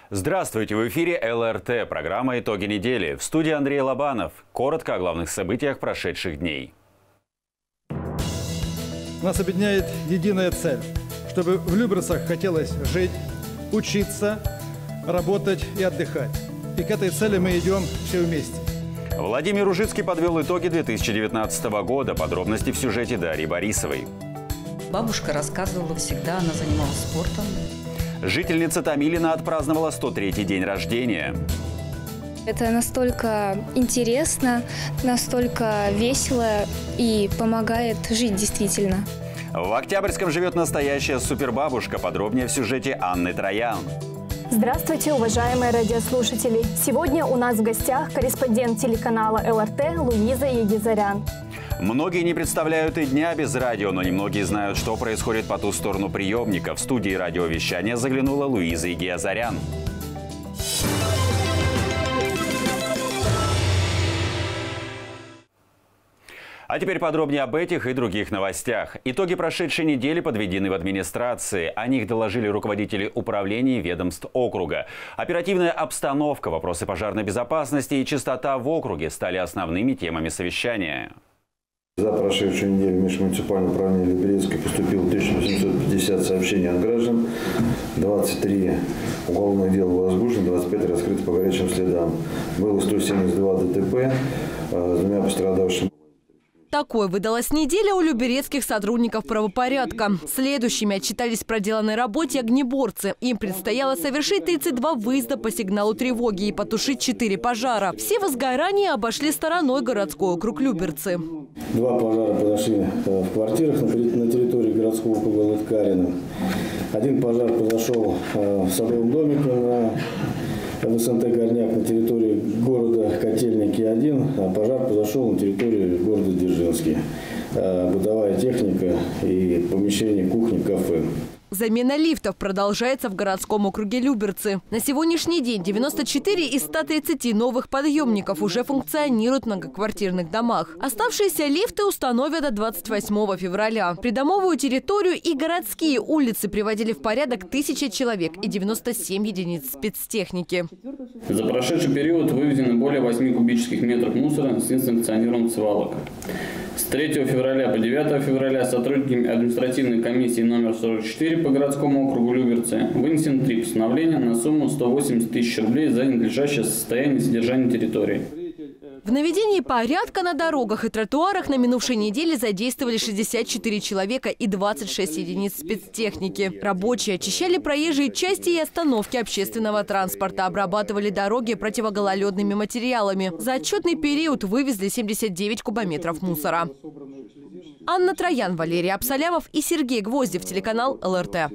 Здравствуйте! В эфире ЛРТ, программа «Итоги недели». В студии Андрей Лобанов. Коротко о главных событиях прошедших дней. Нас объединяет единая цель, чтобы в Люберцах хотелось жить, учиться, работать и отдыхать. И к этой цели мы идем все вместе. Владимир Ружицкий подвел итоги 2019 года. Подробности в сюжете Дарьи Борисовой. Бабушка рассказывала всегда, она занималась спортом. Жительница Томилина отпраздновала 103-й день рождения. Это настолько интересно, настолько весело и помогает жить действительно. В Октябрьском живет настоящая супербабушка. Подробнее в сюжете Анны Троян. Здравствуйте, уважаемые радиослушатели! Сегодня у нас в гостях корреспондент телеканала ЛРТ Луиза Егизарян. Многие не представляют и дня без радио, но немногие знают, что происходит по ту сторону приемника. В студии радиовещания заглянула Луиза Егизарян. А теперь подробнее об этих и других новостях. Итоги прошедшей недели подведены в администрации. О них доложили руководители управлений ведомств округа. Оперативная обстановка, вопросы пожарной безопасности и чистота в округе стали основными темами совещания. За прошедшую неделю в межмуниципальное управление Люберецкой поступило 1850 сообщений от граждан, 23 уголовных дел возбуждено, 25 раскрыты по горячим следам. Было 172 ДТП с двумя пострадавшими. Такой выдалась неделя у люберецких сотрудников правопорядка. Следующими отчитались в проделанной работе огнеборцы. Им предстояло совершить 32 выезда по сигналу тревоги и потушить 4 пожара. Все возгорания обошли стороной городской округ Люберцы. 2 пожара произошли в квартирах на территории городского округа Лыткарино. 1 пожар произошел в садовом домике в СНТ «Горняк» на территории города Котельники-1, а пожар произошел на территории города Дзержинский. Бытовая техника и помещение кухни-кафе. Замена лифтов продолжается в городском округе Люберцы. На сегодняшний день 94 из 130 новых подъемников уже функционируют в многоквартирных домах. Оставшиеся лифты установят до 28 февраля. Придомовую территорию и городские улицы приводили в порядок 1000 человек и 97 единиц спецтехники. За прошедший период вывезено более 8 кубических метров мусора с несанкционированных свалок. С 3 февраля по 9 февраля сотрудниками административной комиссии номер 44 по городскому округу Люберцы вынесено 3 постановления на сумму 180 тысяч рублей за ненадлежащее состояние содержания территории. В наведении порядка на дорогах и тротуарах на минувшей неделе задействовали 64 человека и 26 единиц спецтехники. Рабочие очищали проезжие части и остановки общественного транспорта, обрабатывали дороги противогололедными материалами. За отчетный период вывезли 79 кубометров мусора. Анна Троян, Валерий Абсалямов и Сергей Гвоздев, телеканал ЛРТ.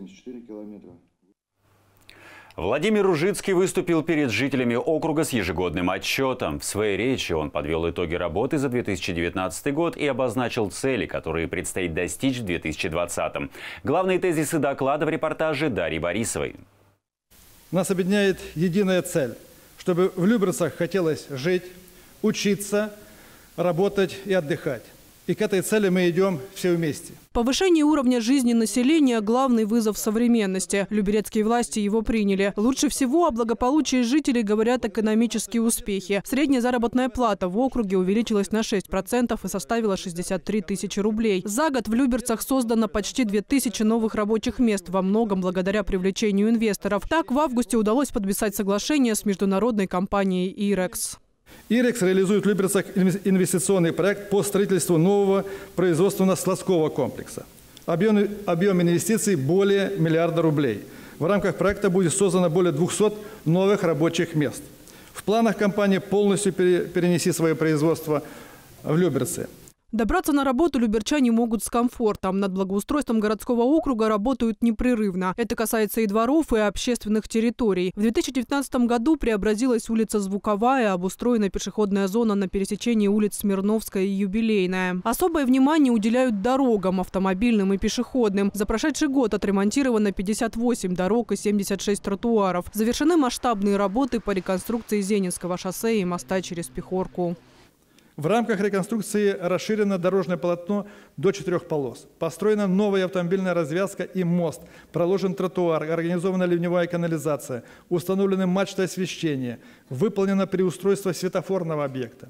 Владимир Ружицкий выступил перед жителями округа с ежегодным отчетом. В своей речи он подвел итоги работы за 2019 год и обозначил цели, которые предстоит достичь в 2020. Главные тезисы доклада в репортаже Дарьи Борисовой. Нас объединяет единая цель, чтобы в Люберцах хотелось жить, учиться, работать и отдыхать. И к этой цели мы идем все вместе. Повышение уровня жизни населения – главный вызов современности. Люберецкие власти его приняли. Лучше всего о благополучии жителей говорят экономические успехи. Средняя заработная плата в округе увеличилась на 6% и составила 63 тысячи рублей. За год в Люберцах создано почти 2000 новых рабочих мест, во многом благодаря привлечению инвесторов. Так, в августе удалось подписать соглашение с международной компанией «Ирекс». «Ирекс» реализует в Люберцах инвестиционный проект по строительству нового производственно-складского комплекса. Объем инвестиций более 1 миллиарда рублей. В рамках проекта будет создано более 200 новых рабочих мест. В планах компании полностью перенести свое производство в Люберцы. Добраться на работу люберчане могут с комфортом. Над благоустройством городского округа работают непрерывно. Это касается и дворов, и общественных территорий. В 2019 году преобразилась улица Звуковая, обустроена пешеходная зона на пересечении улиц Смирновская и Юбилейная. Особое внимание уделяют дорогам, автомобильным и пешеходным. За прошедший год отремонтировано 58 дорог и 76 тротуаров. Завершены масштабные работы по реконструкции Зенинского шоссе и моста через Пехорку. В рамках реконструкции расширено дорожное полотно до 4 полос. Построена новая автомобильная развязка и мост. Проложен тротуар, организована ливневая канализация, установлены мачты освещения, выполнено переустройство светофорного объекта.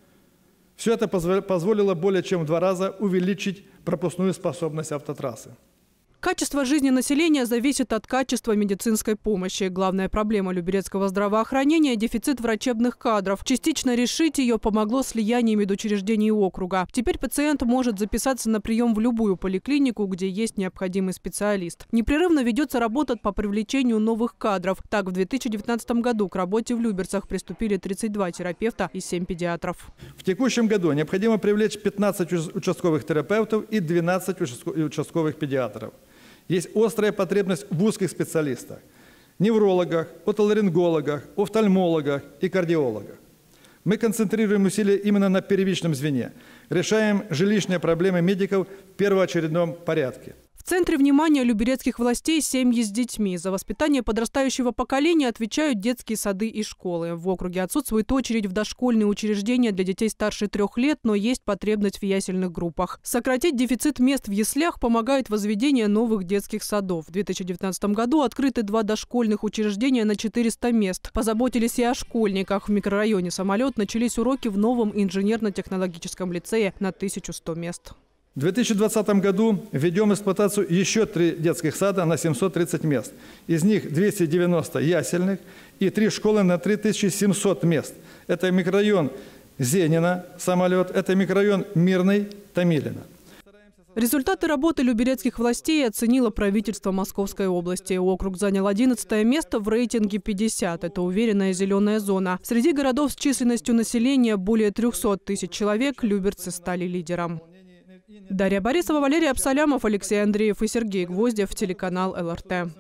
Все это позволило более чем в 2 раза увеличить пропускную способность автотрассы. Качество жизни населения зависит от качества медицинской помощи. Главная проблема люберецкого здравоохранения – дефицит врачебных кадров. Частично решить ее помогло слияние медучреждений округа. Теперь пациент может записаться на прием в любую поликлинику, где есть необходимый специалист. Непрерывно ведется работа по привлечению новых кадров. Так, в 2019 году к работе в Люберцах приступили 32 терапевта и 7 педиатров. В текущем году необходимо привлечь 15 участковых терапевтов и 12 участковых педиатров. Есть острая потребность в узких специалистах – неврологах, отоларингологах, офтальмологах и кардиологах. Мы концентрируем усилия именно на первичном звене, решаем жилищные проблемы медиков в первоочередном порядке. В центре внимания люберецких властей семьи с детьми. За воспитание подрастающего поколения отвечают детские сады и школы. В округе отсутствует очередь в дошкольные учреждения для детей старше 3 лет, но есть потребность в ясельных группах. Сократить дефицит мест в яслях помогает возведение новых детских садов. В 2019 году открыты 2 дошкольных учреждения на 400 мест. Позаботились и о школьниках. В микрорайоне «Самолет» начались уроки в новом инженерно-технологическом лицее на 1100 мест. В 2020 году введем в эксплуатацию еще 3 детских сада на 730 мест. Из них 290 ясельных и 3 школы на 3700 мест. Это микрорайон Зенина, «Самолет», это микрорайон Мирный, Томилино. Результаты работы люберецких властей оценило правительство Московской области. Округ занял 11 место в рейтинге 50. Это уверенная зеленая зона. Среди городов с численностью населения более 300 тысяч человек люберцы стали лидером. Дарья Борисова, Валерий Абсалямов, Алексей Андреев и Сергей Гвоздев, телеканал ЛРТ.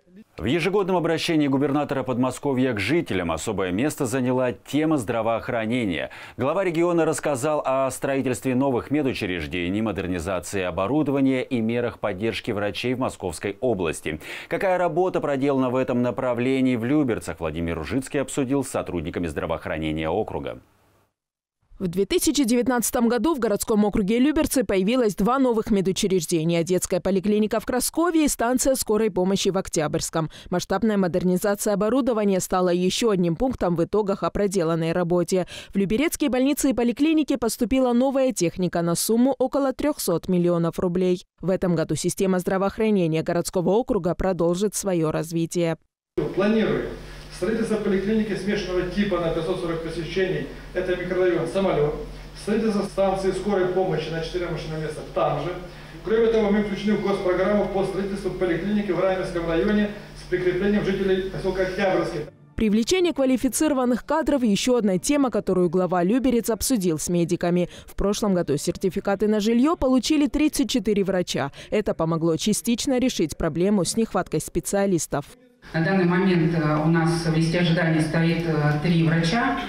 В ежегодном обращении губернатора Подмосковья к жителям особое место заняла тема здравоохранения. Глава региона рассказал о строительстве новых медучреждений, модернизации оборудования и мерах поддержки врачей в Московской области. Какая работа проделана в этом направлении в Люберцах, Владимир Ружицкий обсудил с сотрудниками здравоохранения округа. В 2019 году в городском округе Люберцы появилось 2 новых медучреждения – детская поликлиника в Краскове и станция скорой помощи в Октябрьском. Масштабная модернизация оборудования стала еще одним пунктом в итогах о проделанной работе. В люберецкие больницы и поликлиники поступила новая техника на сумму около 300 миллионов рублей. В этом году система здравоохранения городского округа продолжит свое развитие. Планируем строительство поликлиники смешанного типа на 540 посещений, это микрорайон «Самолет». Строительство станции скорой помощи на 4 машинных места там же. Кроме того, мы включены в госпрограмму по строительству поликлиники в Раменском районе с прикреплением жителей поселка Октябрьский. Привлечение квалифицированных кадров – еще одна тема, которую глава Люберец обсудил с медиками. В прошлом году сертификаты на жилье получили 34 врача. Это помогло частично решить проблему с нехваткой специалистов. На данный момент у нас в листе ожидания стоит 3 врача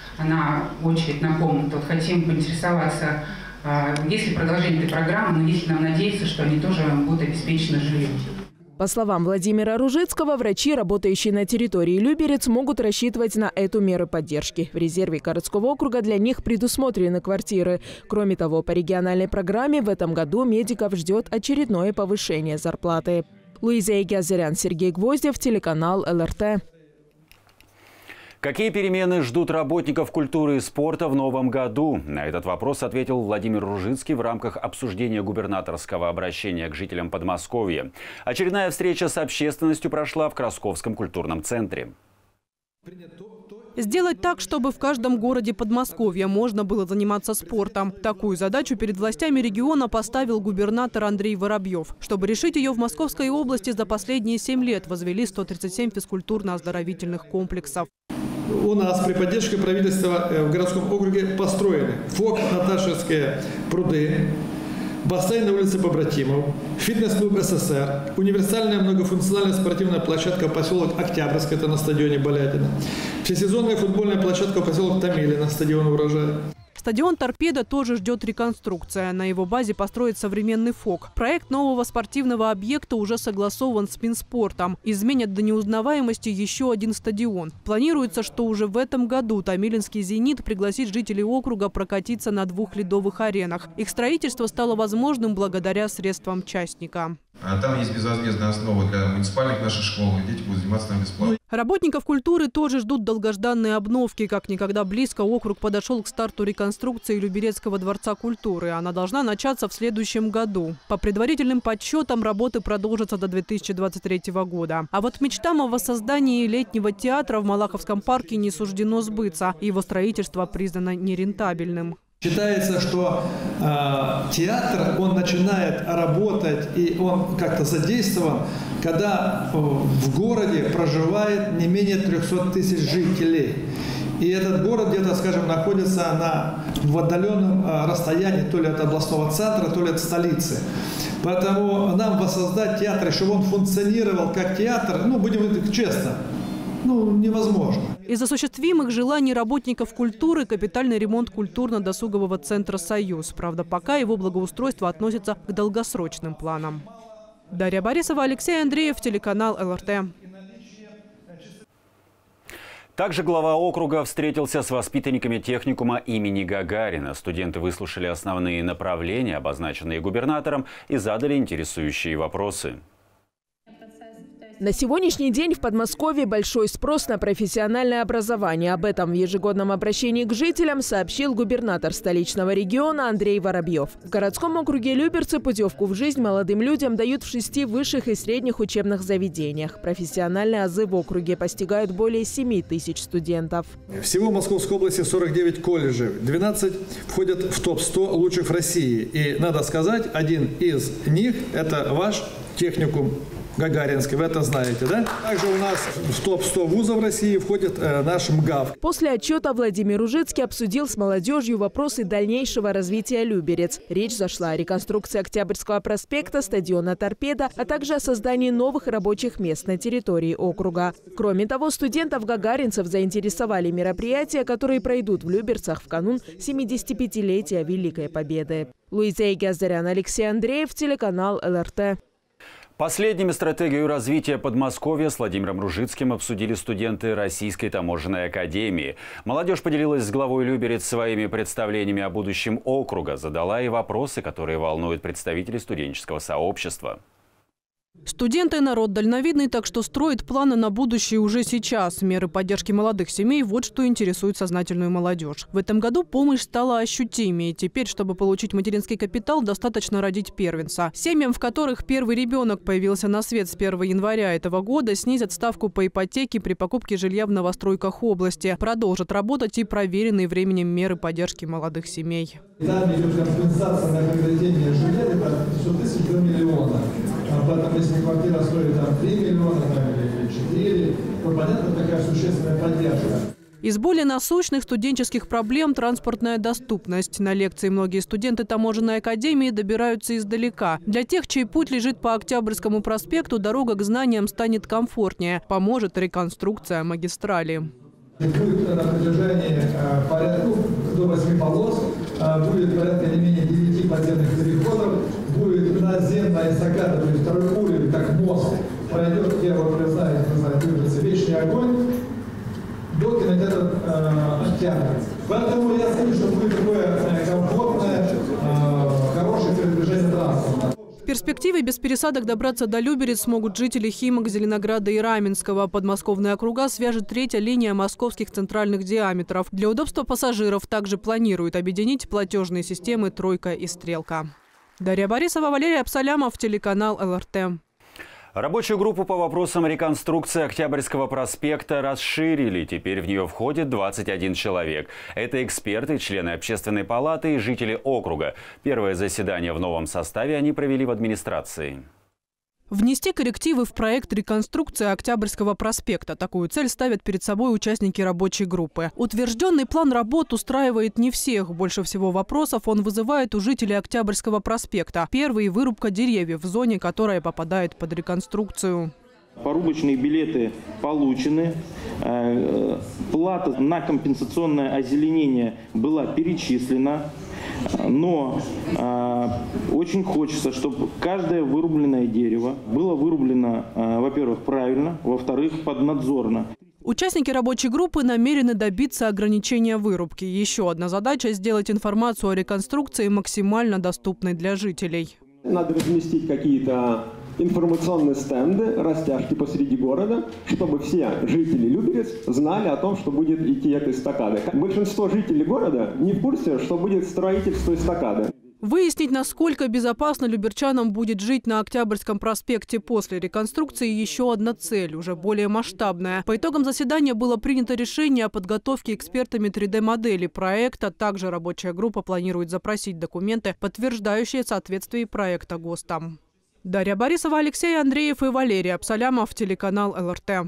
на очередь на комнату. Хотим поинтересоваться, есть ли продолжение этой программы, но если нам надеяться, что они тоже будут обеспечены жильем. По словам Владимира Ружицкого, врачи, работающие на территории Люберец, могут рассчитывать на эту меру поддержки. В резерве городского округа для них предусмотрены квартиры. Кроме того, по региональной программе в этом году медиков ждет очередное повышение зарплаты. Луиза Егязарян, Сергей Гвоздев, телеканал ЛРТ. Какие перемены ждут работников культуры и спорта в новом году? На этот вопрос ответил Владимир Ружицкий в рамках обсуждения губернаторского обращения к жителям Подмосковья. Очередная встреча с общественностью прошла в Красковском культурном центре. Сделать так, чтобы в каждом городе Подмосковья можно было заниматься спортом. Такую задачу перед властями региона поставил губернатор Андрей Воробьев. Чтобы решить ее, в Московской области за последние 7 лет возвели 137 физкультурно-оздоровительных комплексов. У нас при поддержке правительства в городском округе построены ФОК «Наташевские пруды», бассейн на улице Побратимов, фитнес-клуб СССР, универсальная многофункциональная спортивная площадка поселок Октябрьский, это на стадионе Болятина, всесезонная футбольная площадка поселок Томилино, стадион Урожая. Стадион «Торпедо» тоже ждет реконструкция. На его базе построят современный ФОК. Проект нового спортивного объекта уже согласован с Минспортом. Изменят до неузнаваемости еще один стадион. Планируется, что уже в этом году Томилинский «Зенит» пригласит жителей округа прокатиться на 2 ледовых аренах. Их строительство стало возможным благодаря средствам частника. Там есть безвозмездная основа для муниципальных наших школ, и дети будут заниматься там бесплатно. Работников культуры тоже ждут долгожданные обновки. Как никогда близко округ подошел к старту реконструкции Люберецкого дворца культуры. Она должна начаться в следующем году. По предварительным подсчетам, работы продолжатся до 2023 года. А вот мечтам о воссоздании летнего театра в Малаховском парке не суждено сбыться. Его строительство признано нерентабельным. Считается, что театр, он начинает работать и он как-то задействован, когда в городе проживает не менее 300 тысяч жителей. И этот город где-то, скажем, находится в отдаленном расстоянии то ли от областного центра, то ли от столицы. Поэтому нам воссоздать театр, чтобы он функционировал как театр, будем говорить честно, невозможно. Из осуществимых желаний работников культуры – капитальный ремонт культурно-досугового центра «Союз». Правда, пока его благоустройство относится к долгосрочным планам. Дарья Борисова, Алексей Андреев, телеканал ЛРТ. Также глава округа встретился с воспитанниками техникума имени Гагарина. Студенты выслушали основные направления, обозначенные губернатором, и задали интересующие вопросы. На сегодняшний день в Подмосковье большой спрос на профессиональное образование. Об этом в ежегодном обращении к жителям сообщил губернатор столичного региона Андрей Воробьев. В городском округе Люберцы путевку в жизнь молодым людям дают в 6 высших и средних учебных заведениях. Профессиональные азы в округе постигают более 7 тысяч студентов. Всего в Московской области 49 колледжей. 12 входят в топ-100 лучших в России. И, надо сказать, один из них – это ваш техникум Гагаринский, вы это знаете, да? Также у нас в топ-100 вузов России входит наш МГАВ. После отчета Владимир Ужицкий обсудил с молодежью вопросы дальнейшего развития Люберец. Речь зашла о реконструкции Октябрьского проспекта, стадиона «Торпедо», а также о создании новых рабочих мест на территории округа. Кроме того, студентов-гагаринцев заинтересовали мероприятия, которые пройдут в Люберцах в канун 75-летия Великой Победы. Луиза Егязарян, Алексей Андреев, телеканал ЛРТ. Последними стратегию развития Подмосковья с Владимиром Ружицким обсудили студенты Российской таможенной академии. Молодежь поделилась с главой Люберец своими представлениями о будущем округа, задала и вопросы, которые волнуют представителей студенческого сообщества. Студенты – народ дальновидный, так что строит планы на будущее уже сейчас. Меры поддержки молодых семей – вот что интересует сознательную молодежь. В этом году помощь стала ощутимее. Теперь, чтобы получить материнский капитал, достаточно родить первенца. Семьям, в которых первый ребенок появился на свет с 1 января этого года, снизят ставку по ипотеке при покупке жилья в новостройках области. Продолжат работать и проверенные временем меры поддержки молодых семей. Там идет компенсация на приобретение жилья, это 500 тысяч до миллиона. Поэтому, если квартира стоит 3 миллиона или 4, то, понятно, такая существенная поддержка. Из более насущных студенческих проблем – транспортная доступность. На лекции многие студенты таможенной академии добираются издалека. Для тех, чей путь лежит по Октябрьскому проспекту, дорога к знаниям станет комфортнее. Поможет реконструкция магистрали. Будет на протяжении до 8 полос, будет порядка не менее 9 подземных переходов, будет наземная эстакада, то есть второй уровень, как мост, пройдет, где вы знаете, вечный огонь до кинотеатра «Октябрь». Поэтому я скажу, что будет такое комфортное, хорошее передвижение транспорта. В перспективе без пересадок добраться до Люберец смогут жители Химок, Зеленограда и Раменского. Подмосковные округа свяжет 3-я линия московских центральных диаметров. Для удобства пассажиров также планируют объединить платежные системы «Тройка» и «Стрелка». Дарья Борисова, Валерий Абсалямов, телеканал ЛРТ. Рабочую группу по вопросам реконструкции Октябрьского проспекта расширили. Теперь в нее входит 21 человек. Это эксперты, члены общественной палаты и жители округа. Первое заседание в новом составе они провели в администрации. Внести коррективы в проект реконструкции Октябрьского проспекта. Такую цель ставят перед собой участники рабочей группы. Утвержденный план работ устраивает не всех. Больше всего вопросов он вызывает у жителей Октябрьского проспекта. Первый – вырубка деревьев в зоне, которая попадает под реконструкцию. Порубочные билеты получены. Плата на компенсационное озеленение была перечислена. Но очень хочется, чтобы каждое вырубленное дерево было вырублено, во-первых, правильно, во-вторых, поднадзорно. Участники рабочей группы намерены добиться ограничения вырубки. Еще одна задача – сделать информацию о реконструкции максимально доступной для жителей. Надо разместить какие-то информационные стенды, растяжки посреди города, чтобы все жители Люберец знали о том, что будет идти эта эстакада. Большинство жителей города не в курсе, что будет строительство эстакады. Выяснить, насколько безопасно люберчанам будет жить на Октябрьском проспекте после реконструкции, еще одна цель, уже более масштабная. По итогам заседания было принято решение о подготовке экспертами 3D-модели проекта. Также рабочая группа планирует запросить документы, подтверждающие соответствие проекта ГОСТам. Дарья Борисова, Алексей Андреев и Валерий Абсалямов, телеканал ЛРТ.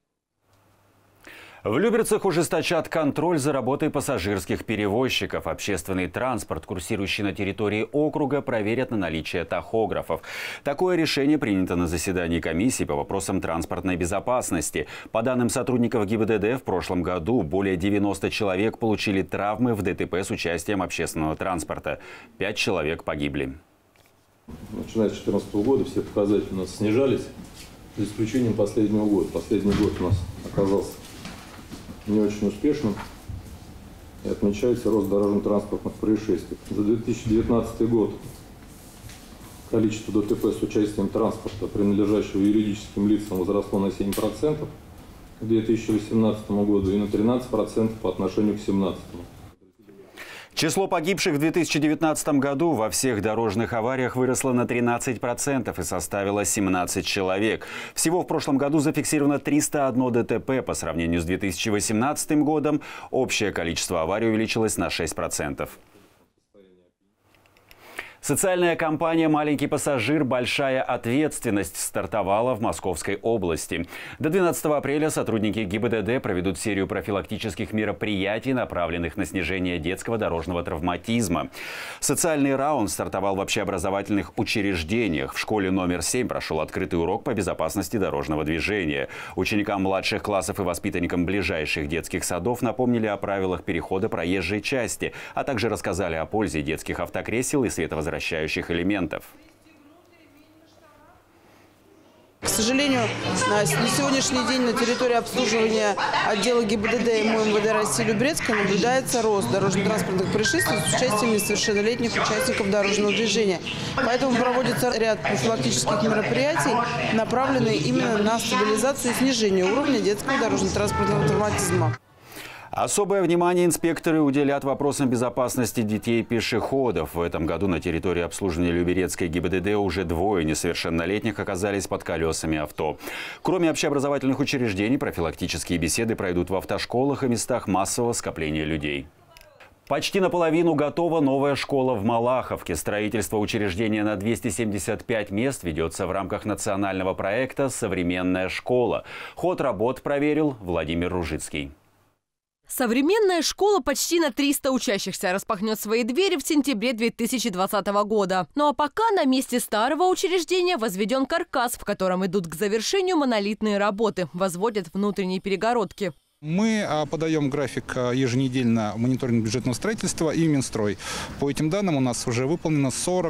В Люберцах ужесточат контроль за работой пассажирских перевозчиков. Общественный транспорт, курсирующий на территории округа, проверят на наличие тахографов. Такое решение принято на заседании комиссии по вопросам транспортной безопасности. По данным сотрудников ГИБДД, в прошлом году более 90 человек получили травмы в ДТП с участием общественного транспорта. 5 человек погибли. Начиная с 2014 года все показатели у нас снижались, за исключением последнего года. Последний год у нас оказался не очень успешным, и отмечается рост дорожно-транспортных происшествий. За 2019 год количество ДТП с участием транспорта, принадлежащего юридическим лицам, возросло на 7% к 2018 году и на 13% по отношению к 2017. Число погибших в 2019 году во всех дорожных авариях выросло на 13% и составило 17 человек. Всего в прошлом году зафиксировано 301 ДТП. По сравнению с 2018 годом общее количество аварий увеличилось на 6%. Социальная кампания «Маленький пассажир. Большая ответственность» стартовала в Московской области. До 12 апреля сотрудники ГИБДД проведут серию профилактических мероприятий, направленных на снижение детского дорожного травматизма. Социальный раунд стартовал в общеобразовательных учреждениях. В школе номер 7 прошел открытый урок по безопасности дорожного движения. Ученикам младших классов и воспитанникам ближайших детских садов напомнили о правилах перехода проезжей части, а также рассказали о пользе детских автокресел и световозвращающих элементов. К сожалению, на сегодняшний день на территории обслуживания отдела ГИБДД и МВД России Люберецка наблюдается рост дорожно-транспортных происшествий с участием несовершеннолетних участников дорожного движения. Поэтому проводится ряд профилактических мероприятий, направленные именно на стабилизацию и снижение уровня детского дорожно-транспортного травматизма. Особое внимание инспекторы уделят вопросам безопасности детей и пешеходов. В этом году на территории обслуживания Люберецкой ГИБДД уже 2 несовершеннолетних оказались под колесами авто. Кроме общеобразовательных учреждений, профилактические беседы пройдут в автошколах и местах массового скопления людей. Почти наполовину готова новая школа в Малаховке. Строительство учреждения на 275 мест ведется в рамках национального проекта «Современная школа». Ход работ проверил Владимир Ружицкий. Современная школа почти на 300 учащихся распахнет свои двери в сентябре 2020 года. Ну а пока на месте старого учреждения возведен каркас, в котором идут к завершению монолитные работы, возводят внутренние перегородки. Мы подаем график еженедельно мониторинг бюджетного строительства и Минстрой. По этим данным у нас уже выполнено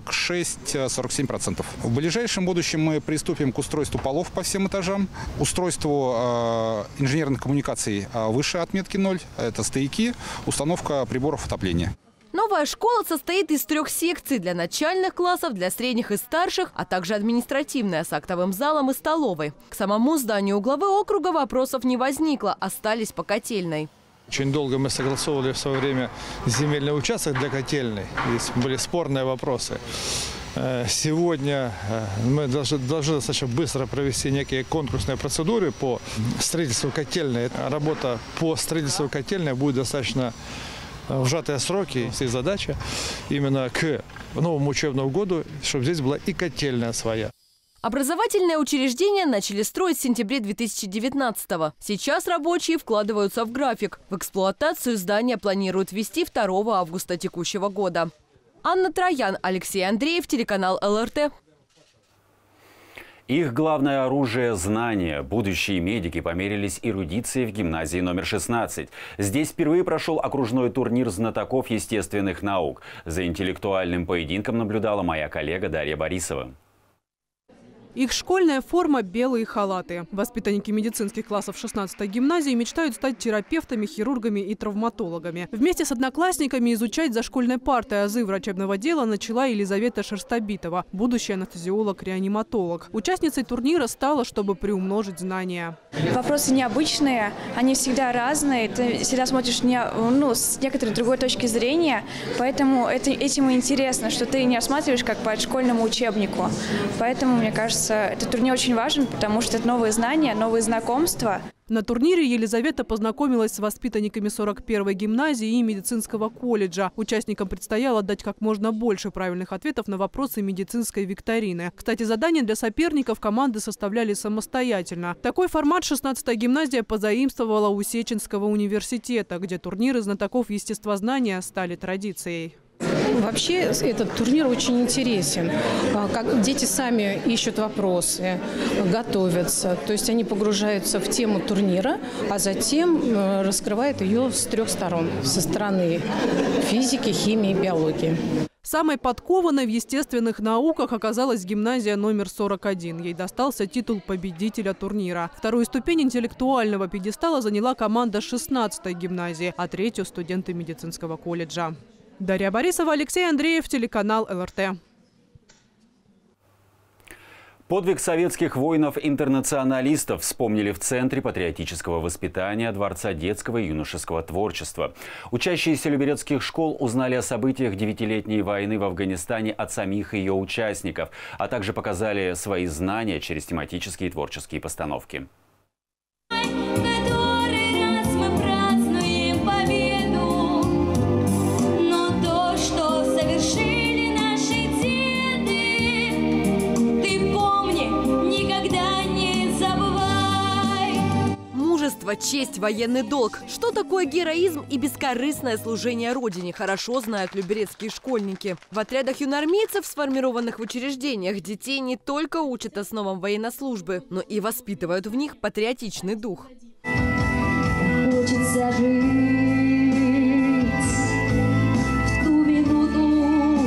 46-47%. В ближайшем будущем мы приступим к устройству полов по всем этажам, устройству инженерных коммуникаций выше отметки 0, это стояки, установка приборов отопления. Новая школа состоит из 3 секций для начальных классов, для средних и старших, а также административная с актовым залом и столовой. К самому зданию главы округа вопросов не возникло, остались по котельной. Очень долго мы согласовывали в свое время земельный участок для котельной. Здесь были спорные вопросы. Сегодня мы должны достаточно быстро провести некие конкурсные процедуры по строительству котельной. Работа по строительству котельной будет достаточно в сжатые сроки. И задача именно к новому учебному году, чтобы здесь была и котельная своя. Образовательное учреждение начали строить в сентябре 2019-го. Сейчас рабочие вкладываются в график. В эксплуатацию здания планируют ввести 2 августа текущего года. Анна Троян, Алексей Андреев, телеканал ЛРТ. Их главное оружие – знания. Будущие медики померились эрудицией в гимназии номер 16. Здесь впервые прошел окружной турнир знатоков естественных наук. За интеллектуальным поединком наблюдала моя коллега Дарья Борисова. Их школьная форма – белые халаты. Воспитанники медицинских классов 16-й гимназии мечтают стать терапевтами, хирургами и травматологами. Вместе с одноклассниками изучать за школьной партой азы врачебного дела начала Елизавета Шерстобитова, будущий анестезиолог-реаниматолог. Участницей турнира стала, чтобы приумножить знания. Вопросы необычные, они всегда разные. Ты всегда смотришь с некоторой другой точки зрения, поэтому этим и интересно, что ты не рассматриваешь как по школьному учебнику. Поэтому, мне кажется, этот турнир очень важен, потому что это новые знания, новые знакомства. На турнире Елизавета познакомилась с воспитанниками 41-й гимназии и медицинского колледжа. Участникам предстояло дать как можно больше правильных ответов на вопросы медицинской викторины. Кстати, задания для соперников команды составляли самостоятельно. Такой формат 16-я гимназия позаимствовала у Сеченского университета, где турниры знатоков естествознания стали традицией. Вообще этот турнир очень интересен. Как дети сами ищут вопросы, готовятся. То есть они погружаются в тему турнира, а затем раскрывают ее с трех сторон. Со стороны физики, химии, биологии. Самой подкованной в естественных науках оказалась гимназия номер 41. Ей достался титул победителя турнира. Вторую ступень интеллектуального пьедестала заняла команда 16-й гимназии, а третью – студенты медицинского колледжа. Дарья Борисова, Алексей Андреев, телеканал ЛРТ. Подвиг советских воинов-интернационалистов вспомнили в Центре патриотического воспитания Дворца детского и юношеского творчества. Учащиеся люберецких школ узнали о событиях девятилетней войны в Афганистане от самих ее участников, а также показали свои знания через тематические и творческие постановки. Честь, военный долг. Что такое героизм и бескорыстное служение Родине, хорошо знают люберецкие школьники. В отрядах юноармейцев, сформированных в учреждениях, детей не только учат основам военнослужбы, но и воспитывают в них патриотичный дух. Хочется жить в ту минуту,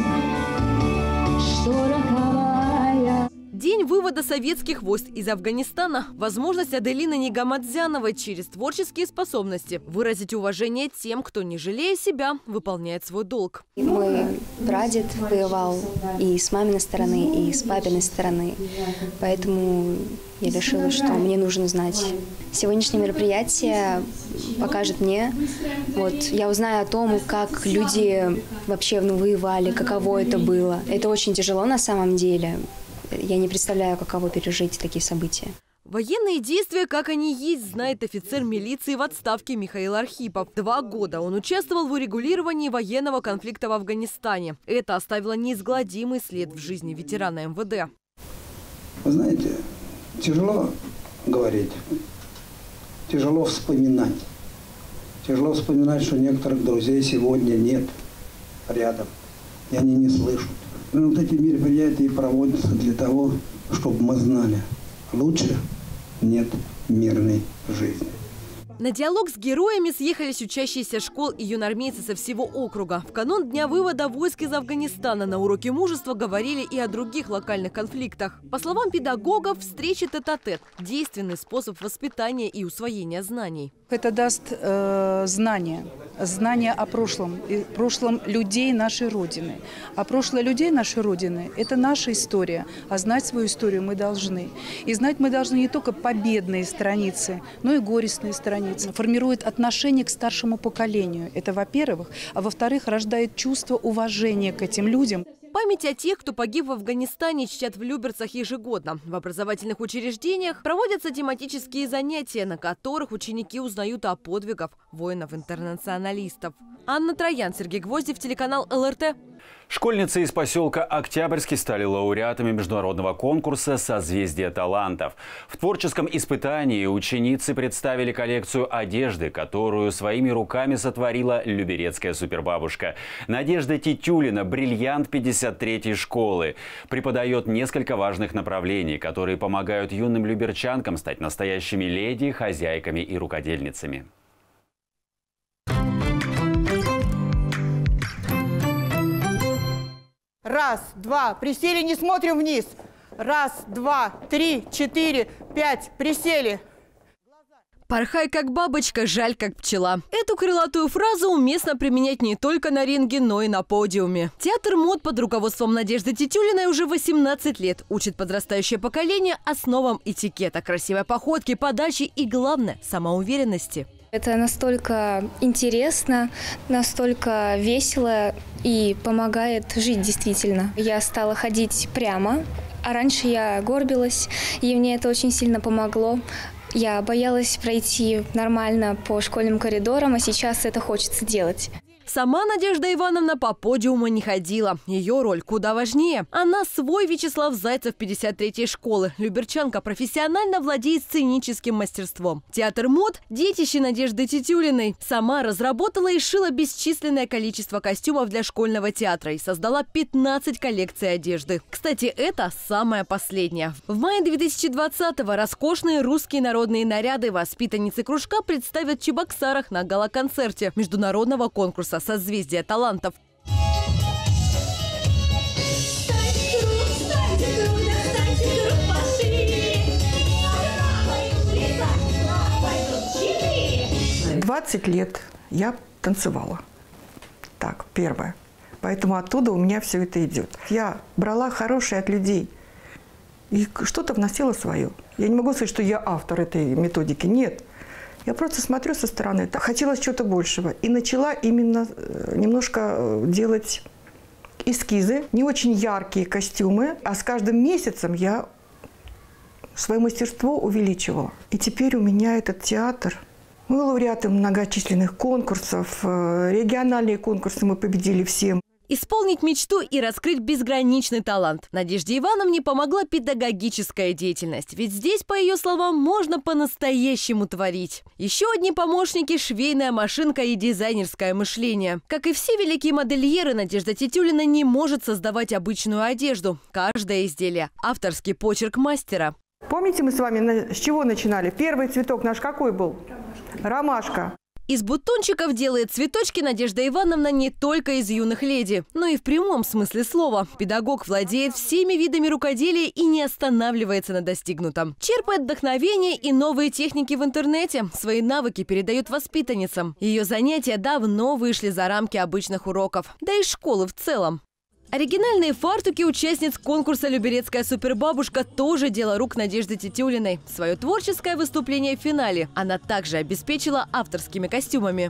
что роковая. День вывода советских войск из Афганистана – возможность Аделины Нигамадзяновой через творческие способности выразить уважение тем, кто, не жалея себя, выполняет свой долг. Мой прадед воевал и с маминой стороны, и с папиной стороны, поэтому я решила, что мне нужно знать. Сегодняшнее мероприятие покажет мне, я узнаю о том, как люди вообще воевали, каково это было. Это очень тяжело на самом деле. Я не представляю, каково пережить такие события. Военные действия, как они есть, знает офицер милиции в отставке Михаил Архипов. 2 года он участвовал в урегулировании военного конфликта в Афганистане. Это оставило неизгладимый след в жизни ветерана МВД. Вы знаете, тяжело говорить, тяжело вспоминать. Тяжело вспоминать, что некоторых друзей сегодня нет рядом, и они не слышат. Но эти мероприятия проводятся для того, чтобы мы знали, лучше нет мирной жизни. На диалог с героями съехались учащиеся школ и юноармейцы со всего округа. В канун дня вывода войск из Афганистана на уроке мужества говорили и о других локальных конфликтах. По словам педагогов, встречи тет-а-тет – действенный способ воспитания и усвоения знаний. Это даст знания о прошлом людей нашей Родины. А прошлое людей нашей Родины – это наша история. А знать свою историю мы должны. И знать мы должны не только победные страницы, но и горестные страницы. Формирует отношение к старшему поколению. Это во-первых. А во-вторых, рождает чувство уважения к этим людям. Память о тех, кто погиб в Афганистане, чтят в Люберцах ежегодно. В образовательных учреждениях проводятся тематические занятия, на которых ученики узнают о подвигах воинов-интернационалистов. Анна Троян, Сергей Гвоздев, телеканал ЛРТ. Школьницы из поселка Октябрьский стали лауреатами международного конкурса «Созвездие талантов». В творческом испытании ученицы представили коллекцию одежды, которую своими руками сотворила люберецкая супербабушка. Надежда Титюлина – бриллиант 53-й школы. Преподает несколько важных направлений, которые помогают юным люберчанкам стать настоящими леди, хозяйками и рукодельницами. Раз, два, присели, не смотрим вниз. Раз, два, три, четыре, пять, присели. «Порхай как бабочка, жаль как пчела». Эту крылатую фразу уместно применять не только на ринге, но и на подиуме. Театр мод под руководством Надежды Титюлиной уже 18 лет учит подрастающее поколение основам этикета, красивой походки, подачи и, главное, самоуверенности. Это настолько интересно, настолько весело и помогает жить действительно. Я стала ходить прямо, а раньше я горбилась, и мне это очень сильно помогло. Я боялась пройти нормально по школьным коридорам, а сейчас это хочется делать. Сама Надежда Ивановна по подиуму не ходила. Ее роль куда важнее. Она свой Вячеслав Зайцев 53-й школы. Люберчанка профессионально владеет сценическим мастерством. Театр мод – детище Надежды Титюлиной. Сама разработала и шила бесчисленное количество костюмов для школьного театра и создала 15 коллекций одежды. Кстати, это самая последняя. В мае 2020-го роскошные русские народные наряды воспитанницы кружка представят в Чебоксарах на гала-концерте международного конкурса «Созвездие талантов». — 20 лет я танцевала. Так, первое. Поэтому оттуда у меня все это идет. Я брала хорошее от людей и что-то вносила свое. Я не могу сказать, что я автор этой методики. Нет. Я просто смотрю со стороны. Хотелось чего-то большего. И начала именно немножко делать эскизы, не очень яркие костюмы. А с каждым месяцем я свое мастерство увеличивала. И теперь у меня этот театр. Мы лауреаты многочисленных конкурсов. Региональные конкурсы мы победили все. Исполнить мечту и раскрыть безграничный талант Надежде Ивановне помогла педагогическая деятельность. Ведь здесь, по ее словам, можно по-настоящему творить. Еще одни помощники – швейная машинка и дизайнерское мышление. Как и все великие модельеры, Надежда Титюлина не может создавать обычную одежду. Каждое изделие – авторский почерк мастера. Помните, мы с вами с чего начинали? Первый цветок наш какой был? Ромашка. Из бутончиков делает цветочки Надежда Ивановна не только из юных леди, но и в прямом смысле слова. Педагог владеет всеми видами рукоделия и не останавливается на достигнутом. Черпает вдохновение и новые техники в интернете. Свои навыки передает воспитанницам. Ее занятия давно вышли за рамки обычных уроков, да и школы в целом. Оригинальные фартуки участниц конкурса «Люберецкая супербабушка» тоже дело рук Надежды Титюлиной. Свое творческое выступление в финале она также обеспечила авторскими костюмами.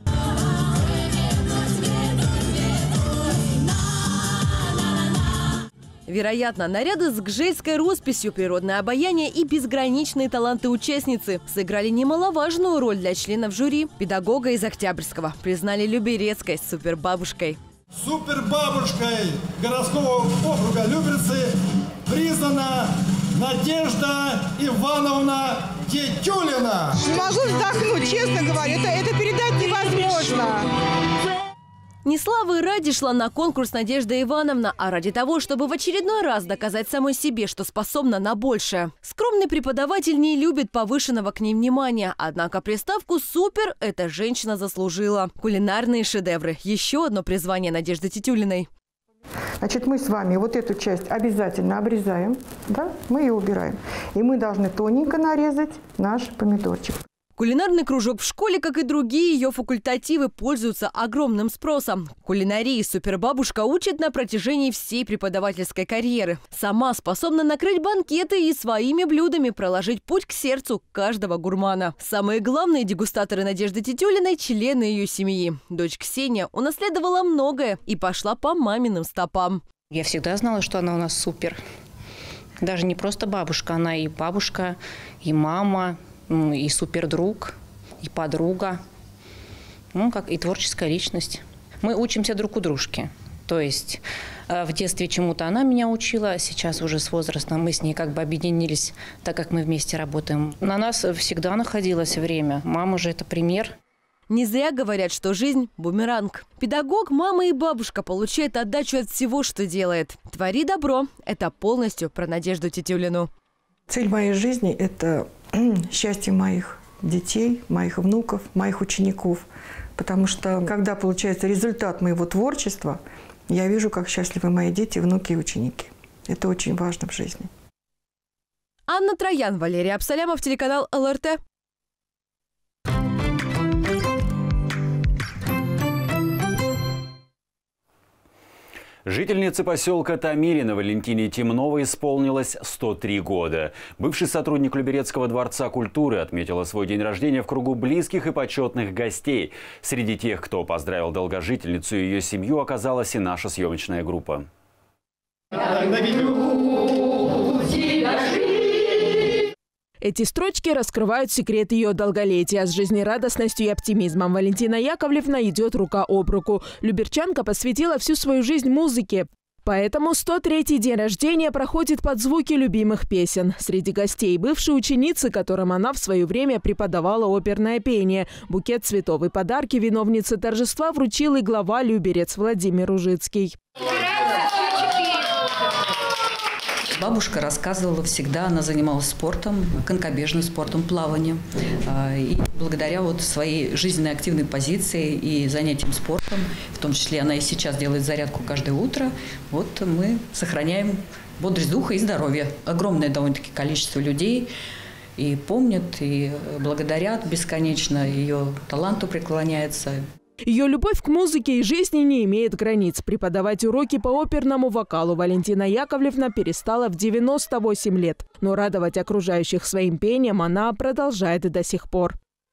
Вероятно, наряды с гжельской росписью, природное обаяние и безграничные таланты участницы сыграли немаловажную роль для членов жюри. Педагога из Октябрьского признали люберецкой супербабушкой. Супербабушкой городского округа Люберцы признана Надежда Ивановна Титюлина. Не могу вздохнуть, честно говоря, это передать невозможно. Не славы ради шла на конкурс Надежда Ивановна, а ради того, чтобы в очередной раз доказать самой себе, что способна на большее. Скромный преподаватель не любит повышенного к ней внимания, однако приставку «супер» эта женщина заслужила. Кулинарные шедевры – еще одно призвание Надежды Титюлиной. Значит, мы с вами вот эту часть обязательно обрезаем, да? Мы ее убираем. И мы должны тоненько нарезать наш помидорчик. Кулинарный кружок в школе, как и другие ее факультативы, пользуются огромным спросом. Кулинарии супербабушка учит на протяжении всей преподавательской карьеры. Сама способна накрыть банкеты и своими блюдами проложить путь к сердцу каждого гурмана. Самые главные дегустаторы Надежды Титюлиной – члены ее семьи. Дочь Ксения унаследовала многое и пошла по маминым стопам. Я всегда знала, что она у нас супер. Даже не просто бабушка, она и бабушка, и мама, и супердруг, и подруга, как и творческая личность. Мы учимся друг у дружки. То есть в детстве чему-то она меня учила, сейчас уже с возрастом мы с ней как бы объединились, так как мы вместе работаем. На нас всегда находилось время. Мама же это пример. Не зря говорят, что жизнь – бумеранг. Педагог, мама и бабушка получают отдачу от всего, что делает. «Твори добро» – это полностью про Надежду Титюлину. Цель моей жизни – это счастье моих детей, моих внуков, моих учеников. Потому что, когда получается результат моего творчества, я вижу, как счастливы мои дети, внуки и ученики. Это очень важно в жизни. Анна Троян, Валерий Абсалямов, телеканал ЛРТ. Жительнице поселка Томилино Валентине Темновой исполнилось 103 года. Бывший сотрудник Люберецкого дворца культуры отметила свой день рождения в кругу близких и почетных гостей. Среди тех, кто поздравил долгожительницу и ее семью, оказалась и наша съемочная группа. Эти строчки раскрывают секрет ее долголетия. С жизнерадостностью и оптимизмом Валентина Яковлевна идет рука об руку. Люберчанка посвятила всю свою жизнь музыке. Поэтому 103-й день рождения проходит под звуки любимых песен. Среди гостей бывшие ученицы, которым она в свое время преподавала оперное пение. Букет цветов и подарки виновнице торжества вручил и глава Люберец Владимир Ужицкий. Бабушка рассказывала всегда, она занималась спортом, конькобежным спортом, плаванием. И благодаря вот своей жизненной активной позиции и занятиям спортом, в том числе она и сейчас делает зарядку каждое утро, вот мы сохраняем бодрость духа и здоровье. Огромное довольно-таки количество людей и помнят, и благодарят бесконечно, ее таланту преклоняется. Ее любовь к музыке и жизни не имеет границ. Преподавать уроки по оперному вокалу Валентина Яковлевна перестала в 98 лет. Но радовать окружающих своим пением она продолжает и до сих пор.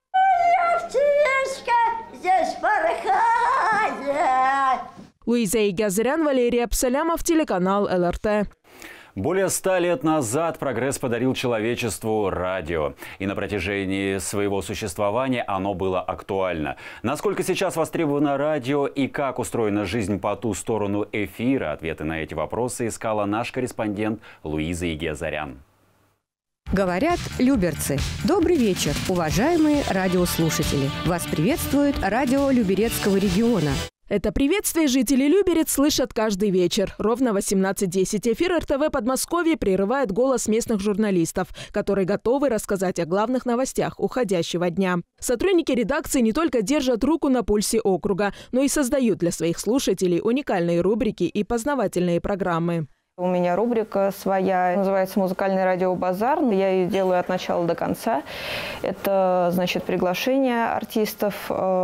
Луиза Егязарян, Валерий Абсалямов, телеканал ЛРТ. Более 100 лет назад прогресс подарил человечеству радио. И на протяжении своего существования оно было актуально. Насколько сейчас востребовано радио и как устроена жизнь по ту сторону эфира, ответы на эти вопросы искала наш корреспондент Луиза Егязарян. Говорят люберцы. Добрый вечер, уважаемые радиослушатели. Вас приветствует радио Люберецкого региона. Это приветствие жители Люберец слышат каждый вечер. Ровно 18:10 эфир РТВ Подмосковье прерывает голос местных журналистов, которые готовы рассказать о главных новостях уходящего дня. Сотрудники редакции не только держат руку на пульсе округа, но и создают для своих слушателей уникальные рубрики и познавательные программы. У меня рубрика своя, называется «Музыкальный радиобазар». Я ее делаю от начала до конца. Это, значит, приглашение артистов,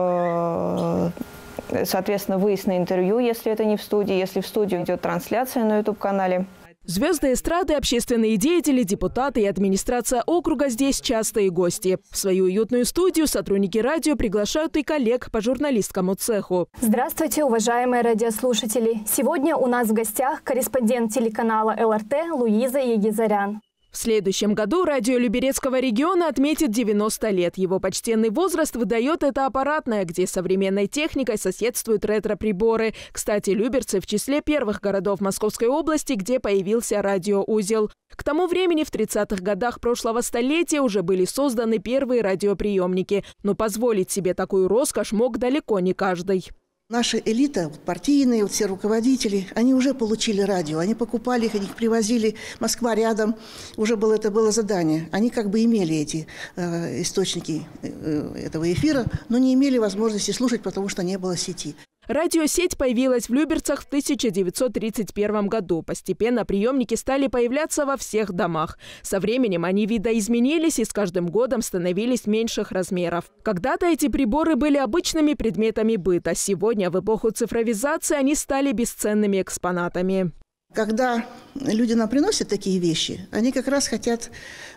соответственно, выезд на интервью, если это не в студии. Если в студии, идет трансляция на YouTube-канале. Звезды эстрады, общественные деятели, депутаты и администрация округа здесь частые гости. В свою уютную студию сотрудники радио приглашают и коллег по журналистскому цеху. Здравствуйте, уважаемые радиослушатели! Сегодня у нас в гостях корреспондент телеканала ЛРТ Луиза Егязарян. В следующем году радио Люберецкого региона отметит 90 лет. Его почтенный возраст выдает это аппаратное, где с современной техникой соседствуют ретро-приборы. Кстати, Люберцы в числе первых городов Московской области, где появился радиоузел. К тому времени, в 30-х годах прошлого столетия, уже были созданы первые радиоприемники. Но позволить себе такую роскошь мог далеко не каждый. Наша элита, партийные, все руководители, они уже получили радио, они покупали их, они их привозили, Москва рядом, уже это было задание. Они как бы имели эти источники этого эфира, но не имели возможности слушать, потому что не было сети. Радиосеть появилась в Люберцах в 1931 году. Постепенно приемники стали появляться во всех домах. Со временем они видоизменились и с каждым годом становились меньших размеров. Когда-то эти приборы были обычными предметами быта. Сегодня, в эпоху цифровизации, они стали бесценными экспонатами. Когда люди нам приносят такие вещи, они как раз хотят,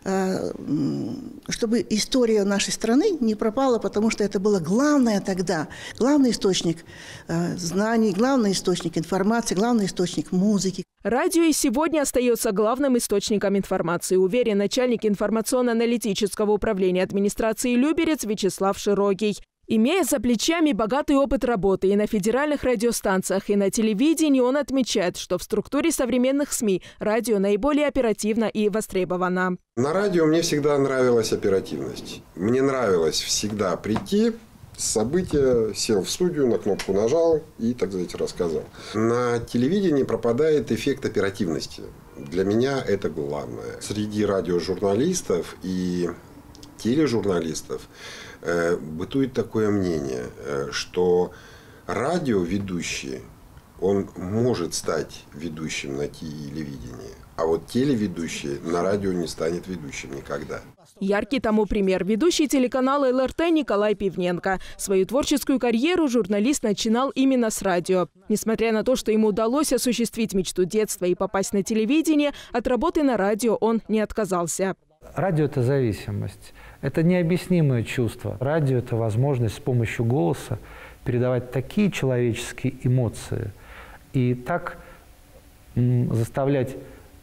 чтобы история нашей страны не пропала, потому что это было главное тогда, главный источник знаний, главный источник информации, главный источник музыки. Радио и сегодня остается главным источником информации, уверен начальник информационно-аналитического управления администрации Люберец Вячеслав Широкий. Имея за плечами богатый опыт работы и на федеральных радиостанциях, и на телевидении, он отмечает, что в структуре современных СМИ радио наиболее оперативно и востребовано. На радио мне всегда нравилась оперативность. Мне нравилось всегда прийти с события, сел в студию, на кнопку нажал и, так сказать, рассказал. На телевидении пропадает эффект оперативности. Для меня это главное. Среди радиожурналистов и тележурналистов бытует такое мнение, что радиоведущий, он может стать ведущим на телевидении, а вот телеведущий на радио не станет ведущим никогда. Яркий тому пример – ведущий телеканала ЛРТ Николай Пивненко. Свою творческую карьеру журналист начинал именно с радио. Несмотря на то, что ему удалось осуществить мечту детства и попасть на телевидение, от работы на радио он не отказался. Радио – это зависимость. Это необъяснимое чувство. Радио – это возможность с помощью голоса передавать такие человеческие эмоции и так заставлять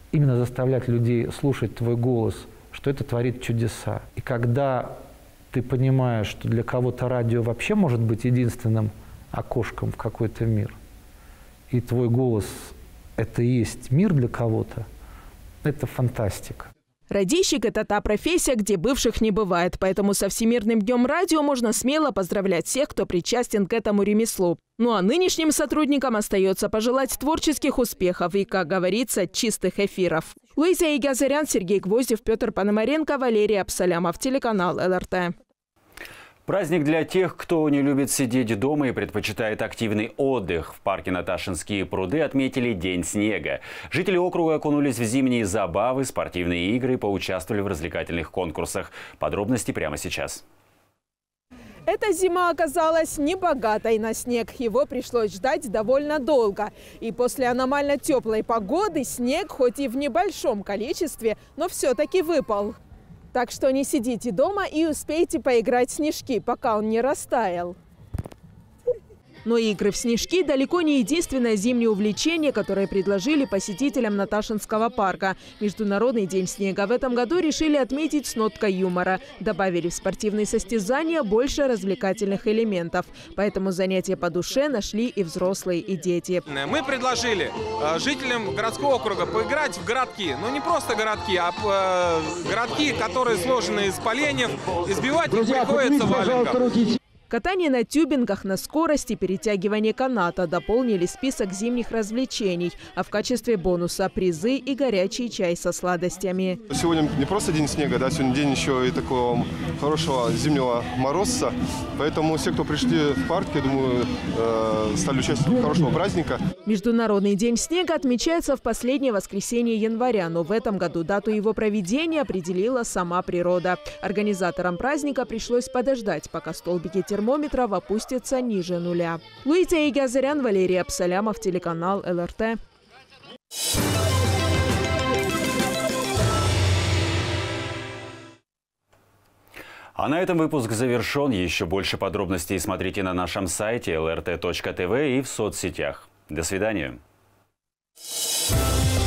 людей слушать твой голос, что это творит чудеса. И когда ты понимаешь, что для кого-то радио вообще может быть единственным окошком в какой-то мир, и твой голос – это и есть мир для кого-то, это фантастика. Радийщик – это та профессия, где бывших не бывает. Поэтому со Всемирным днем радио можно смело поздравлять всех, кто причастен к этому ремеслу. Ну а нынешним сотрудникам остается пожелать творческих успехов и, как говорится, чистых эфиров. Луиза Егизарян, Сергей Гвоздев, Петр Пономаренко, Валерий Абсалямов, телеканал ЛРТ. Праздник для тех, кто не любит сидеть дома и предпочитает активный отдых. В парке Наташинские пруды отметили День снега. Жители округа окунулись в зимние забавы, спортивные игры и поучаствовали в развлекательных конкурсах. Подробности прямо сейчас. Эта зима оказалась небогатой на снег. Его пришлось ждать довольно долго. И после аномально теплой погоды снег, хоть и в небольшом количестве, но все-таки выпал. Так что не сидите дома и успейте поиграть в снежки, пока он не растаял. Но игры в снежки далеко не единственное зимнее увлечение, которое предложили посетителям Наташинского парка. Международный день снега в этом году решили отметить с ноткой юмора. Добавили в спортивные состязания больше развлекательных элементов. Поэтому занятия по душе нашли и взрослые, и дети. Мы предложили жителям городского округа поиграть в городки. Но не просто городки, а городки, которые сложены из поленьев. Избивать их приходится валенком. Катание на тюбингах на скорости, перетягивание каната дополнили список зимних развлечений, а в качестве бонуса призы и горячий чай со сладостями. Сегодня не просто день снега, да, сегодня день еще и такого хорошего зимнего морозца. Поэтому все, кто пришли в парк, я думаю, стали участниками хорошего праздника. Международный день снега отмечается в последнее воскресенье января, но в этом году дату его проведения определила сама природа. Организаторам праздника пришлось подождать, пока столбики термометров опустятся ниже нуля. Луиза Егизарян, Валерий Абсалямов, телеканал ЛРТ. А на этом выпуск завершен. Еще больше подробностей смотрите на нашем сайте lrt.tv и в соцсетях. До свидания.